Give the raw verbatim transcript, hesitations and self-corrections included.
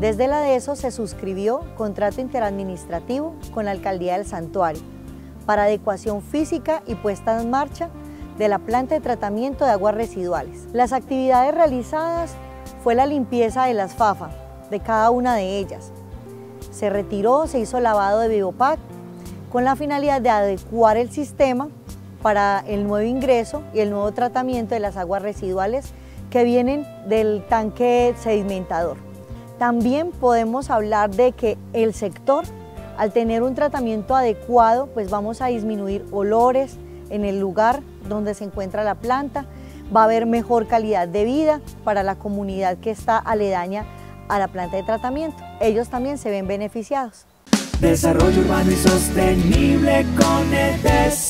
Desde la DESO se suscribió contrato interadministrativo con la Alcaldía del Santuario para adecuación física y puesta en marcha de la planta de tratamiento de aguas residuales. Las actividades realizadas fue la limpieza de las FAFA, de cada una de ellas. Se retiró, se hizo lavado de Vivopac con la finalidad de adecuar el sistema para el nuevo ingreso y el nuevo tratamiento de las aguas residuales que vienen del tanque sedimentador. También podemos hablar de que el sector, al tener un tratamiento adecuado, pues vamos a disminuir olores en el lugar donde se encuentra la planta, va a haber mejor calidad de vida para la comunidad que está aledaña a la planta de tratamiento. Ellos también se ven beneficiados. Desarrollo urbano y sostenible con E D E S.